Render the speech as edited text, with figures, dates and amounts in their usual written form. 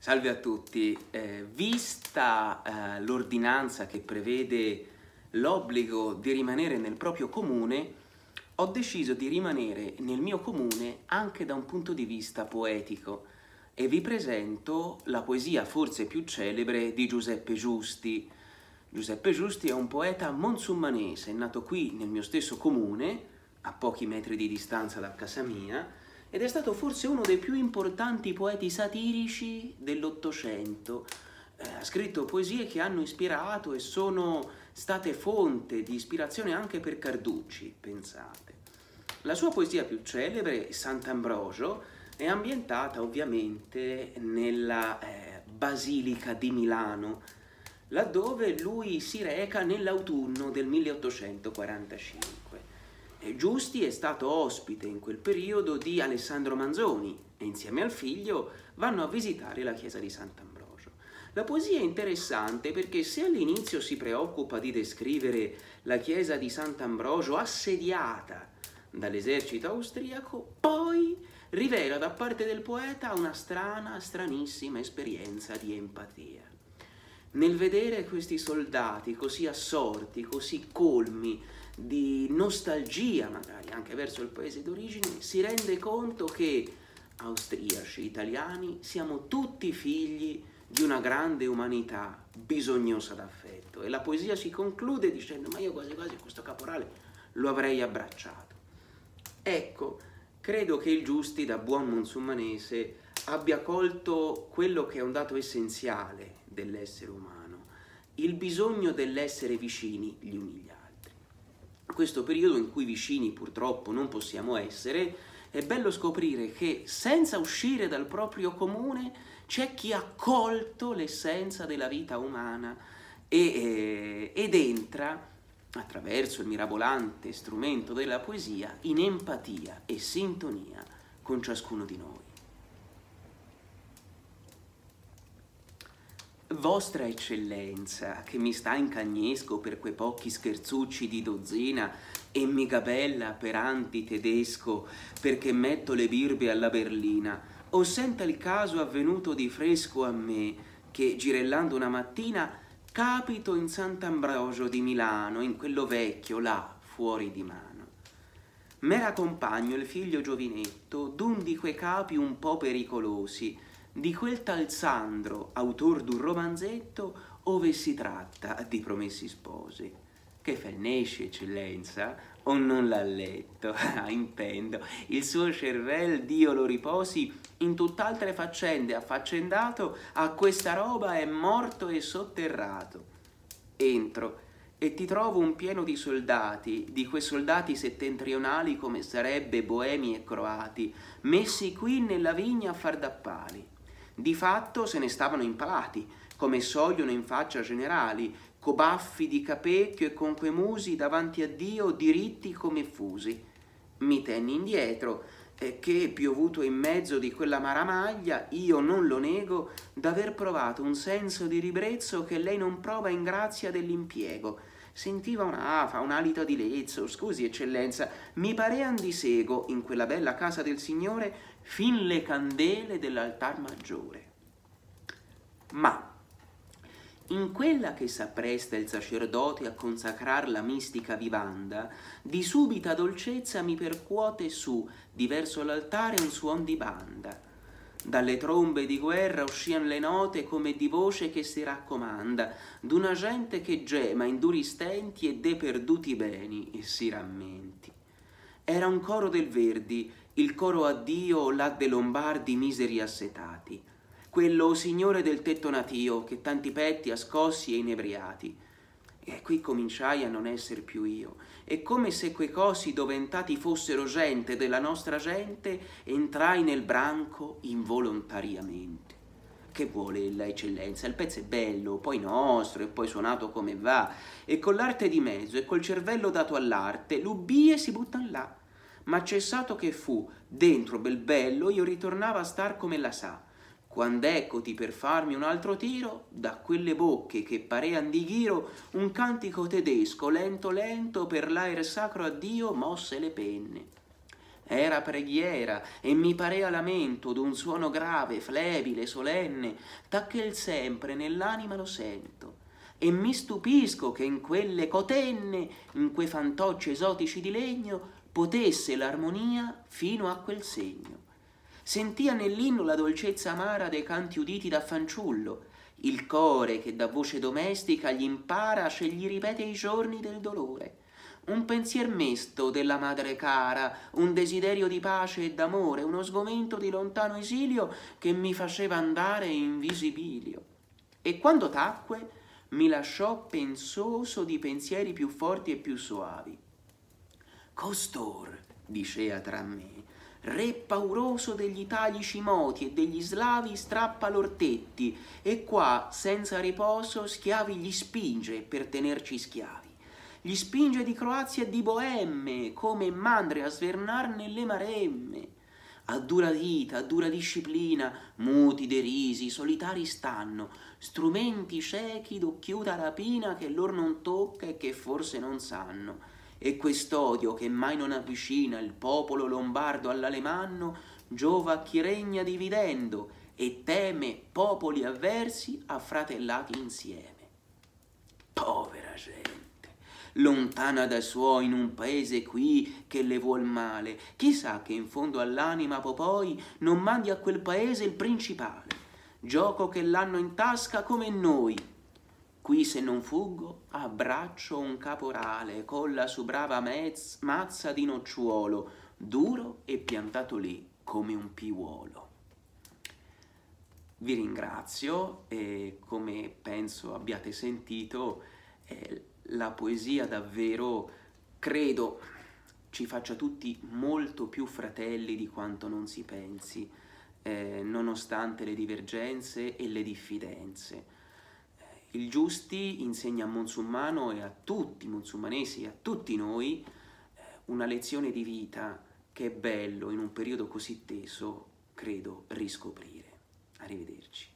Salve a tutti, vista l'ordinanza che prevede l'obbligo di rimanere nel proprio comune, ho deciso di rimanere nel mio comune anche da un punto di vista poetico e vi presento la poesia forse più celebre di Giuseppe Giusti. Giuseppe Giusti è un poeta monsummanese, nato qui nel mio stesso comune, a pochi metri di distanza da casa mia, ed è stato forse uno dei più importanti poeti satirici dell'Ottocento. Ha scritto poesie che hanno ispirato e sono state fonte di ispirazione anche per Carducci, pensate. La sua poesia più celebre, Sant'Ambrogio, è ambientata ovviamente nella Basilica di Milano, laddove lui si reca nell'autunno del 1845. Giusti è stato ospite in quel periodo di Alessandro Manzoni e insieme al figlio vanno a visitare la chiesa di Sant'Ambrogio. La poesia è interessante perché se all'inizio si preoccupa di descrivere la chiesa di Sant'Ambrogio assediata dall'esercito austriaco, poi rivela da parte del poeta una stranissima esperienza di empatia. Nel vedere questi soldati così assorti, così colmi di nostalgia magari anche verso il paese d'origine, si rende conto che austriaci, italiani, siamo tutti figli di una grande umanità bisognosa d'affetto. E la poesia si conclude dicendo: ma io quasi quasi questo caporale lo avrei abbracciato. Ecco, credo che il Giusti, da buon monsummanese, abbia colto quello che è un dato essenziale dell'essere umano, il bisogno dell'essere vicini gli uni agli altri. Questo periodo in cui vicini purtroppo non possiamo essere, è bello scoprire che senza uscire dal proprio comune c'è chi ha colto l'essenza della vita umana ed entra, attraverso il mirabolante strumento della poesia, in empatia e sintonia con ciascuno di noi. Vostra Eccellenza, che mi sta in cagnesco per quei pochi scherzucci di dozzina e mi gabella per anti-tedesco perché metto le birbe alla berlina, o senta il caso avvenuto di fresco a me che, girellando una mattina, capito in Sant'Ambrogio di Milano, in quello vecchio là, fuori di mano. M'era compagno il figlio giovinetto d'un di quei capi un po' pericolosi, di quel tal Sandro, autor d'un romanzetto, ove si tratta di promessi sposi. Che felnesce, Eccellenza, o non l'ha letto? Intendo, il suo cervel, Dio lo riposi, in tutt'altre faccende affaccendato, a questa roba è morto e sotterrato. Entro e ti trovo un pieno di soldati, di quei soldati settentrionali come sarebbe boemi e croati, messi qui nella vigna a far da pali. Di fatto se ne stavano impalati, come sogliono in faccia generali, co baffi di capecchio e con quei musi davanti a Dio diritti come fusi. Mi tenni indietro, che, piovuto in mezzo di quella maramaglia, io non lo nego d'aver provato un senso di ribrezzo che lei non prova in grazia dell'impiego. Sentiva un'afa, un alito di lezzo, scusi Eccellenza, mi parean di sego in quella bella casa del Signore fin le candele dell'altar maggiore. Ma in quella che s'appresta il sacerdote a consacrar la mistica vivanda, di subita dolcezza mi percuote su, di verso l'altare, un suon di banda. Dalle trombe di guerra uscian le note come di voce che si raccomanda, d'una gente che gema in duri stenti e dei perduti beni e si rammenti. Era un coro del Verdi, il coro a Dio là de Lombardi miseri assetati, quello o Signore del tetto natio che tanti petti ha scossi e inebriati. E qui cominciai a non esser più io, e come se quei cosi doventati fossero gente della nostra gente, entrai nel branco involontariamente. Che vuole la Eccellenza? Il pezzo è bello, poi nostro, e poi suonato come va, e con l'arte di mezzo, e col cervello dato all'arte, l'ubbie si buttan là. Ma cessato che fu, dentro bel bello, io ritornava a star come la sa. Quando eccoti per farmi un altro tiro, da quelle bocche che parean di ghiro, un cantico tedesco, lento lento, per l'aer sacro a Dio, mosse le penne. Era preghiera e mi parea lamento d'un suono grave, flebile, solenne, tacché sempre nell'anima lo sento. E mi stupisco che in quelle cotenne, in quei fantocci esotici di legno, potesse l'armonia fino a quel segno. Sentia nell'inno la dolcezza amara dei canti uditi da fanciullo, il core che da voce domestica gli impara se gli ripete i giorni del dolore. Un pensier mesto della madre cara, un desiderio di pace e d'amore, uno sgomento di lontano esilio che mi faceva andare in visibilio. E quando tacque, mi lasciò pensoso di pensieri più forti e più soavi. Costor, dicea tra me, re pauroso degli italici moti e degli slavi strappa l'ortetti e qua, senza riposo, schiavi gli spinge per tenerci schiavi. Gli spinge di Croazia e di Boemme, come mandre a svernar nelle maremme. A dura vita, a dura disciplina, muti, derisi, solitari stanno, strumenti ciechi d'occhiuta rapina che lor non tocca e che forse non sanno. E quest'odio che mai non avvicina il popolo lombardo all'alemanno, giova a chi regna dividendo e teme popoli avversi affratellati insieme. Povera gente, lontana da suoi in un paese qui che le vuol male, chissà che in fondo all'anima poi non mandi a quel paese il principale, gioco che l'hanno in tasca come noi. Qui se non fuggo abbraccio un caporale con la su brava mazza di nocciuolo, duro e piantato lì come un piuolo. Vi ringrazio e come penso abbiate sentito, la poesia davvero credo ci faccia tutti molto più fratelli di quanto non si pensi, nonostante le divergenze e le diffidenze. Il Giusti insegna a Monsummano e a tutti i monsumanesi e a tutti noi una lezione di vita che è bello in un periodo così teso, credo, riscoprire. Arrivederci.